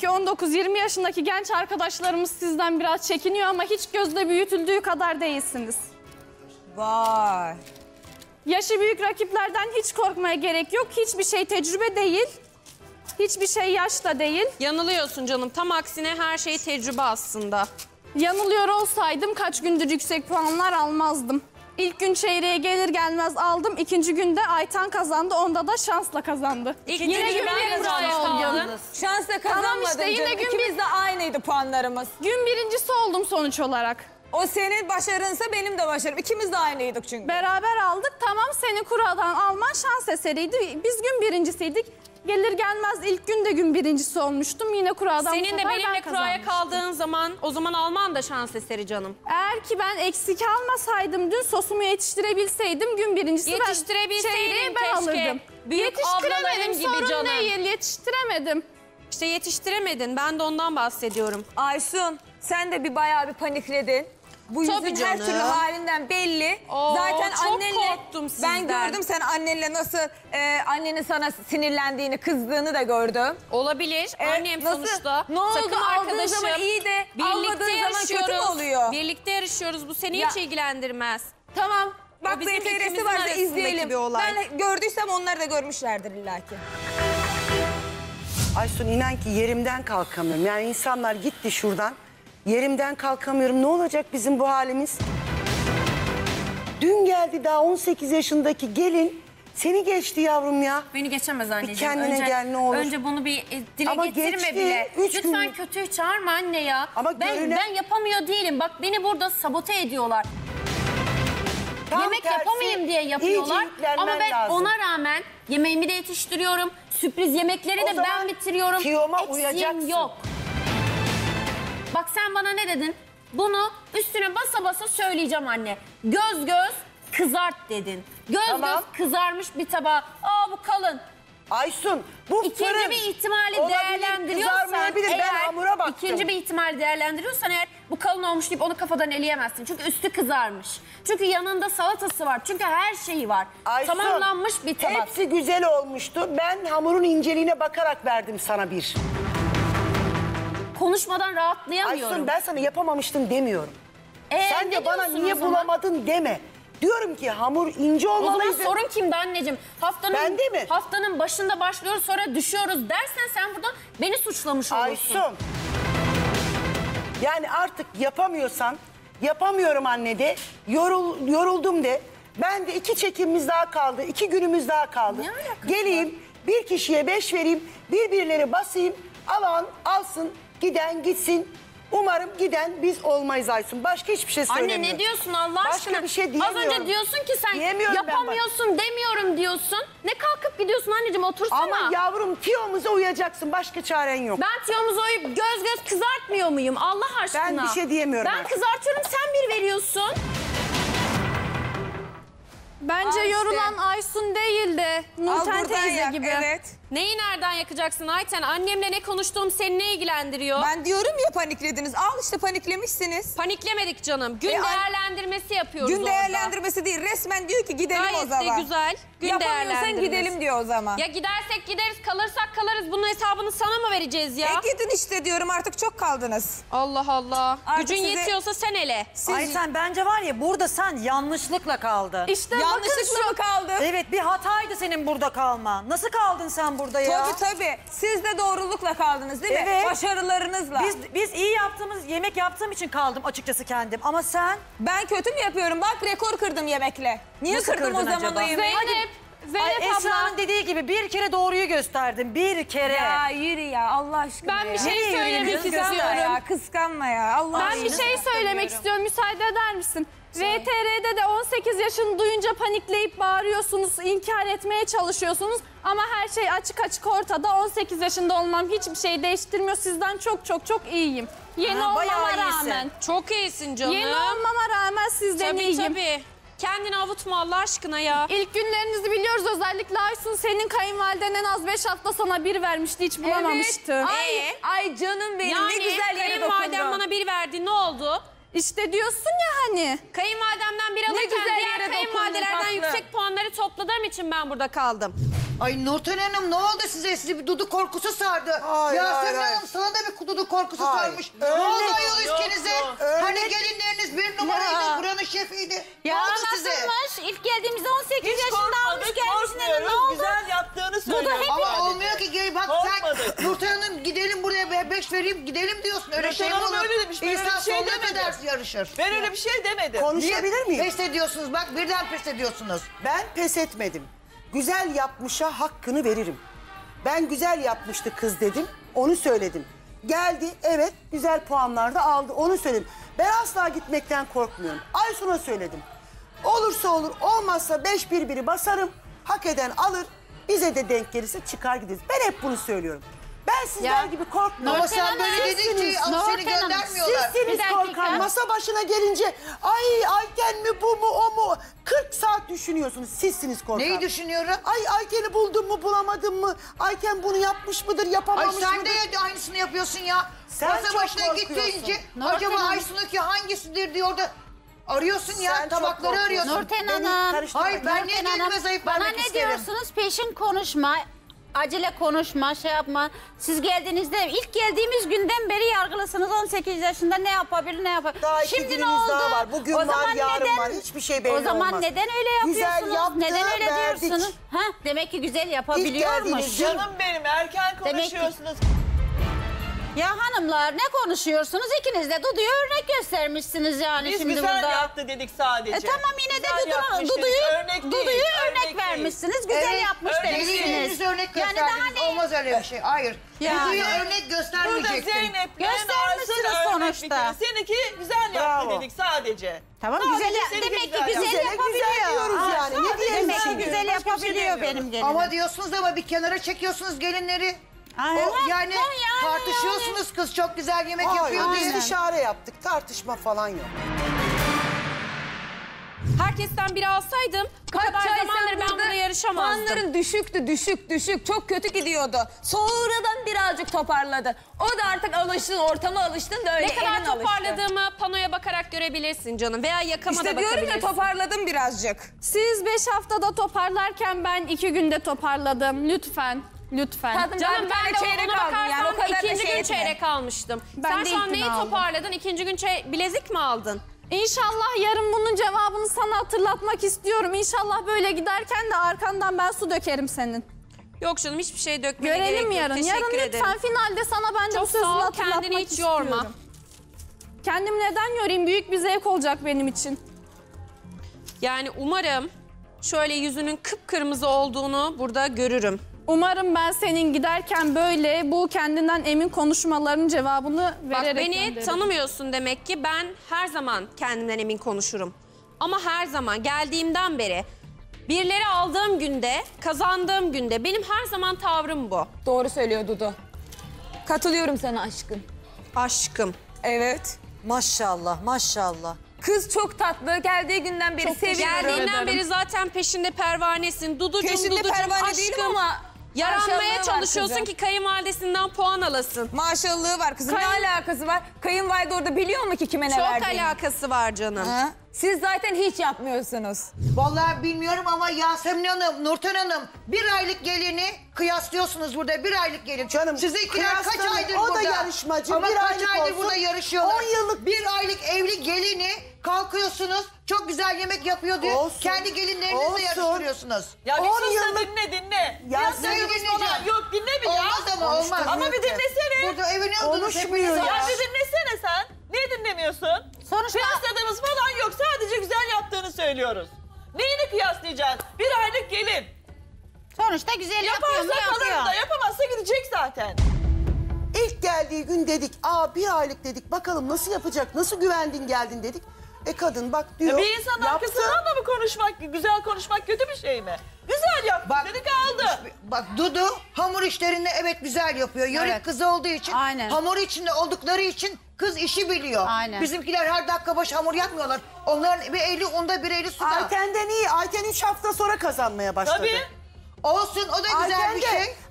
ki 19-20 yaşındaki genç arkadaşlarımız sizden biraz çekiniyor ama hiç gözde büyütüldüğü kadar değilsiniz. Vay. Yaşı büyük rakiplerden hiç korkmaya gerek yok. Hiçbir şey tecrübe değil. Hiçbir şey yaş da değil. Yanılıyorsun canım. Tam aksine her şey tecrübe aslında. Yanılıyor olsaydım kaç gündür yüksek puanlar almazdım. İlk gün çeyreğe gelir gelmez aldım. İkinci günde Aytan kazandı. Onda da şansla kazandı. Yine gün birincisi oldum. Şansla kazanmadın işte, yine canım. gün İkimiz de aynıydı puanlarımız. Gün birincisi oldum sonuç olarak. O senin başarınsa benim de başarım. İkimiz de aynıydık çünkü. Beraber aldık. Tamam, seni kuradan alman şans eseriydi. Biz gün birincisiydik. Gelir gelmez ilk gün de gün birincisi olmuştum. Yine kuradan Senin de benimle kuraya kaldığın zaman o zaman Alman da şans eseri canım. Eğer ki ben eksik almasaydım dün sosumu yetiştirebilseydim gün birincisi Yetiştirebilseydin ben keşke. alırdım. Büyük ablaların Yetiştiremedim, gibi sorun canım. değil, yetiştiremedim. İşte yetiştiremedin. Ben de ondan bahsediyorum. Aysun sen de bayağı bir panikledin. Bu Tabii yüzün her canım. türlü halinden belli. Oo, Zaten çok annenle korktum sizden. ben gördüm sen annenle nasıl annenin sana sinirlendiğini, kızdığını da gördüm. Olabilir. Annem nasıl? sonuçta. Ne oldu? Takım Aldığın arkadaşım. zaman iyi de almadığın zaman kötü mü oluyor? Birlikte yarışıyoruz. Bu seni Ya. hiç ilgilendirmez. Tamam. O Bak bizim BTR'si ikimizin varsa arasındaki izleyelim. bir olay. Ben gördüysem onlar da görmüşlerdir illaki. Aysun inan ki yerimden kalkamıyorum. Yani insanlar gitti şuradan. Yerimden kalkamıyorum. Ne olacak bizim bu halimiz? Dün geldi daha 18 yaşındaki gelin. Seni geçti yavrum ya. Beni geçemez anneciğim. kendine gel, ne olur. Önce bunu bir dile Ama getirme geçti, bile. 3 Lütfen gün. kötüyü çağırma anne ya. Ama ben yapamıyor değilim. Bak beni burada sabote ediyorlar. Tam Yemek tersi, yapamayayım diye yapıyorlar. iyice yüklenmen Ama ben lazım. ona rağmen yemeğimi de yetiştiriyorum. Sürpriz yemekleri O de zaman ben bitiriyorum. kiyoma Eksiğim uyacaksın. yok. Bak sen bana ne dedin? Bunu üstüne basa basa söyleyeceğim anne. Göz göz kızart dedin. Göz Tamam. göz kızarmış bir tabağa. Aa bu kalın. Aysun bu İkinci fırın bir ihtimali olabilir, değerlendiriyorsan kızarmayabilir. Ben hamura baktım. ikinci bir ihtimal değerlendiriyorsan eğer bu kalın olmuş deyip onu kafadan eleyemezsin. Çünkü üstü kızarmış. Çünkü yanında salatası var. Çünkü her şeyi var. Aysun, Tamamlanmış bir tabak. hepsi güzel olmuştu. Ben hamurun inceliğine bakarak verdim sana bir. Konuşmadan rahatlayamıyorum. Aysun ben sana yapamamıştım demiyorum. Sen ne de bana diyorsun niye o zaman? bulamadın deme. Diyorum ki hamur ince O zaman olmalıydı. sorun kimdi anneciğim? Bende mi? Haftanın başında başlıyoruz sonra düşüyoruz dersen sen burada beni suçlamış olursun. Aysun. Yani artık yapamıyorsan yapamıyorum anne de yoruldum de. Ben de 2 çekimimiz daha kaldı. 2 günümüz daha kaldı. Ne alakası Geleyim bir kişiye 5 vereyim. Birbirleri basayım. Alan alsın giden gitsin. Umarım giden biz olmayız Aysun. Başka hiçbir şey söylemiyorum. Anne ne diyorsun Allah aşkına? Başka bir şey Az diyemiyorum. önce diyorsun ki sen Diyemiyorum ben yapamıyorsun demiyorum diyorsun. Ne kalkıp gidiyorsun anneciğim otursana. Ama yavrum tiyomuza uyacaksın. Başka çaren yok. Ben tiyomuzu oyup göz göz kızartmıyor muyum Allah aşkına? Ben bir şey diyemiyorum Ben artık. kızartıyorum sen bir veriyorsun. Bence yorulan Aysun değil de Nurten teyze gibi. Evet. Neyi nereden yakacaksın Ayten? Annemle ne konuştuğum seni ne ilgilendiriyor? Ben diyorum ya paniklediniz. Al işte paniklemişsiniz. Paniklemedik canım. Gün E, değerlendirmesi yapıyoruz Gün orada. değerlendirmesi değil. Resmen diyor ki gidelim Gayet o zaman. de güzel. Gün Yapamıyorsan değerlendirmesi. gidelim diyor o zaman. Ya gidersek gideriz, kalırsak kalırız. Bunun hesabını sana mı vereceğiz ya? Gidin işte diyorum artık çok kaldınız. Allah Allah. Artık Gücün size- yetiyorsa sen ele. Ayten bence var ya burada sen yanlışlıkla kaldın. İşte Yanlışlıkla mı kaldı? Evet bir hataydı senin burada kalman. Nasıl kaldın sen burada ya? Tabii. Siz de doğrulukla kaldınız değil mi? Evet. Başarılarınızla. Biz iyi yemek yaptığım için kaldım açıkçası kendim. Ama sen Ben kötü mü yapıyorum? Bak rekor kırdım yemekle. Niye Nasıl kırdım o kırdın zaman acaba? o yemeği? Zeynep abla. Esra'nın dediği gibi bir kere doğruyu gösterdin. Bir kere. Ya yürü ya Allah aşkına Ben ya. bir şey Nereye söylemek yürüyorsun? istiyorum. Ya, kıskanma ya. Allah Ben aşkına. bir şey söylemek istiyorum. Müsaade eder misin? VTR'de de 18 yaşını duyunca panikleyip bağırıyorsunuz, inkar etmeye çalışıyorsunuz. Ama her şey açık açık ortada. 18 yaşında olmam hiçbir şey değiştirmiyor. Sizden çok iyiyim. Yeni Ha, bayağı olmama iyisin. rağmen. Çok iyisin canım. Yeni olmama rağmen sizden Tabii iyiyim. tabii. Kendini avutma Allah aşkına ya. İlk günlerinizi biliyoruz, özellikle Aysun senin kayınvaliden en az 5 hafta sana bir vermişti, hiç bulamamıştı. Evet. Ay canım benim Yani ne güzel yere kayınvaliden dokundun. bana bir verdi, ne oldu? İşte diyorsun ya hani. Kayınvalidemden bir alırken güzel diğer yere kayınvalidelerden dokundun tatlım. yüksek puanları topladığım için ben burada kaldım. Ay Nurten Hanım ne oldu size? Sizi bir dudu korkusu sardı. Hayır, Yasemin hayır, Hanım sana da Dudu korkusu Hayır. sarmış. Örnek. Ne oldu ayol ilişkinize? Örnek. Hani gelinleriniz bir numaraydı, buranın şefiydi. Ya ne oldu size? nasılmış? İlk geldiğimizde 18 Hiç yaşında almış korkmadık, gelmiş ne korkmuyoruz. oldu? Güzel yaptığını söylüyoruz. Ama sadece. olmuyor ki bak Korkmadık. sen Nurten Hanım gidelim buraya 5 vereyim gidelim diyorsun. Öyle Nurten şey mi Hanım olur? öyle demiş, ben öyle İnsan bir şey sonuna demedim. kadar yarışır. Ben öyle bir şey demedim. Konuşabilir miyim? Pes ediyorsunuz bak birden pes ediyorsunuz. Ben pes etmedim. Güzel yapmışa hakkını veririm. Ben güzel yapmıştı kız dedim. Onu söyledim. Geldi evet güzel puanlar da aldı. Onu söyledim. Ben asla gitmekten korkmuyorum. Aysun'a söyledim. Olursa olur olmazsa 5 birbiri basarım. Hak eden alır. Bize de denk gelirse çıkar gideriz. Ben hep bunu söylüyorum. Ben sizler Ya, gibi korkmuyorum. Ama sen böyle dedin ki al seni Nurten Hanım, göndermiyorlar. Sizsiniz Bir dakika. korkan. Masa başına gelince ay Ayten mi bu mu o mu? 40 saat düşünüyorsunuz. Sizsiniz korkan. Neyi düşünüyorum? Ay Ayten'i buldum mu bulamadım mı? Ayten bunu yapmış mıdır Ay yapamamış sen mıdır? de aynısını yapıyorsun ya. Sen Masa çok başına korkuyorsun. gittiğince Nurten acaba Hanım. Aysun'unki hangisidir diye orada arıyorsun ya Sen çok tabakları korkuyorsun. arıyorsun. Nurten Beni Hanım. karıştırma. Hayır ben niye Nurten kendime Hanım, zayıf bana vermek ne isterim? diyorsunuz? Peşin konuşma. Acele konuşma, şey yapma. Siz geldiğinizde, ilk geldiğimiz günden beri yargılısınız. 18 yaşında ne yapabilir, ne yapabilir? Daha 2 Şimdi ne günümüz oldu? daha var. Bugün O var, zaman yarın var. Hiçbir şey belli O zaman olmaz. neden öyle Güzel yapıyorsunuz? yaptı, Neden öyle verdik. diyorsunuz? Ha, demek ki güzel yapabiliyormuş. geldiğiniz Canım benim erken Demek ki- konuşuyorsunuz. Ya hanımlar ne konuşuyorsunuz? İkiniz de Dudu'ya örnek göstermişsiniz yani Biz şimdi güzel burada. yaptı dedik sadece. Tamam yine de Güzel yapmış dedik, Dudu'yu değil, örnek vermişsiniz. Güzel Evet, yapmış örnek Delil demişsiniz. henüz örnek Yani gösterdiniz. daha ne? Olmaz öyle bir şey. Hayır. Yani. Dudu'ya örnek Burada göstermeyeceksin. Zeynep Göstermişsiniz sonuçta. Seninki güzel yaptı Bravo. dedik sadece. Tamam Sadece güzel seninki demek ki güzel Güzele yapabiliyor. güzel diyoruz Aa, yani. Ne diyelim Demek ki şimdi? güzel Başka bir şey yapabiliyor demiyoruz. benim gelinim. Ama diyorsunuz ama bir kenara çekiyorsunuz gelinleri. Aynen. O, yani Tamam yani, tartışıyorsunuz kız çok güzel yemek Hayır, yapıyor diye. istişare yaptık. Tartışma falan yok. Herkesten biri alsaydım bu kadar zamandır ben burada yarışamazdım. Puanların düşük. Çok kötü gidiyordu. Sonradan birazcık toparladı. O da artık alıştın, ortama alıştın da öyle Ne kadar elin alıştı. toparladığımı panoya bakarak görebilirsin canım. Veya yakama da İşte diyorum ya bakabilirsin. toparladım birazcık. Siz 5 haftada toparlarken ben 2 günde toparladım. Lütfen. Lütfen. Tadım Canım bir ben tane de çeyrek ona aldım bakarsan yani, o kadar da ikinci şey gün etme. çeyrek almıştım. Ben Sen de şu an ilk neyi gün aldım. toparladın? İkinci gün bilezik mi aldın? İnşallah yarın bunun cevabını sana hatırlatmak istiyorum. İnşallah böyle giderken de arkandan ben su dökerim senin. Yok canım hiçbir şey dökmeye gerek Görelim yok. yarın. Teşekkür Yarın ederim. lütfen finalde sana ben de bu Çok sözünü sağ ol. hatırlatmak Kendini hiç istiyorum. yorma. Kendimi neden yorayım? Büyük bir zevk olacak benim için. Yani umarım şöyle yüzünün kıpkırmızı olduğunu burada görürüm. Umarım ben senin giderken böyle bu kendinden emin konuşmaların cevabını Bak vererek beni gönderirim. tanımıyorsun demek ki ben her zaman kendimden emin konuşurum. Ama her zaman geldiğimden beri birileri aldığım günde, kazandığım günde benim her zaman tavrım bu. Doğru söylüyor Dudu. Katılıyorum sana aşkım. Aşkım. Evet. Maşallah maşallah. Kız çok tatlı. Geldiği günden beri seviyorum. Geldiğinden beri zaten peşinde pervanesin. Duducum, Peşinde Duducum, pervane aşkım. değilim ama Yaranmaya maşallahı var çalışıyorsun kızın. ki kayınvalidesinden puan alasın. Maşallahı var kızım. Ne alakası var? Kayınvalide orada biliyor mu ki kime ne Çok verdiğini? alakası var canım. Ha? Siz zaten hiç yapmıyorsunuz. Vallahi bilmiyorum ama Yasemin Hanım, Nurten Hanım bir aylık gelini kıyaslıyorsunuz burada bir aylık gelin. Canım, sizinkiler kaç kıyaslamayın. aydır O da burada? yarışmacı, Ama bir kaç aylık aydır olsun, burada yarışıyorlar. 10 yıllık- Bir aylık evli gelini kalkıyorsunuz çok güzel yemek yapıyor diye Olsun. kendi gelinlerinizle Olsun. yarıştırıyorsunuz. Ya bir 10 sus da yıllık- dinle. Ya Ya seni dinleyeceğim. Yok dinle bir ya. Olmaz ama olmaz. Ama bir dinlesene. Burada evleniyordunuz Konuşmuyor hepiniz. ya. Ya bir dinlesene sen. Niye dinlemiyorsun? Sonuçta Kıyasladığımız falan yok. Sadece güzel yaptığını söylüyoruz. Neyini kıyaslayacağız? Bir aylık gelin. sonuçta güzel yapıyor mu Yaparsa kalır yapıyor. da yapamazsa gidecek zaten. İlk geldiği gün dedik, bir aylık dedik, bakalım nasıl yapacak, nasıl güvendin geldin dedik. Kadın bak diyor, Bir insanın arkasından da mı konuşmak, güzel konuşmak kötü bir şey mi? Güzel yaptı Bak, dedik aldı. Bak Dudu hamur işlerinde evet güzel yapıyor. Yörük Evet. kızı olduğu için, Aynen. hamur içinde oldukları için kız işi biliyor. Aynen. Bizimkiler her dakika başı hamur yapmıyorlar. Onların bir eli unda bir eli suda. Ayten'den iyi. Ayten 3 hafta sonra kazanmaya başladı. Tabii. Olsun o da güzel Ayten bir de şey.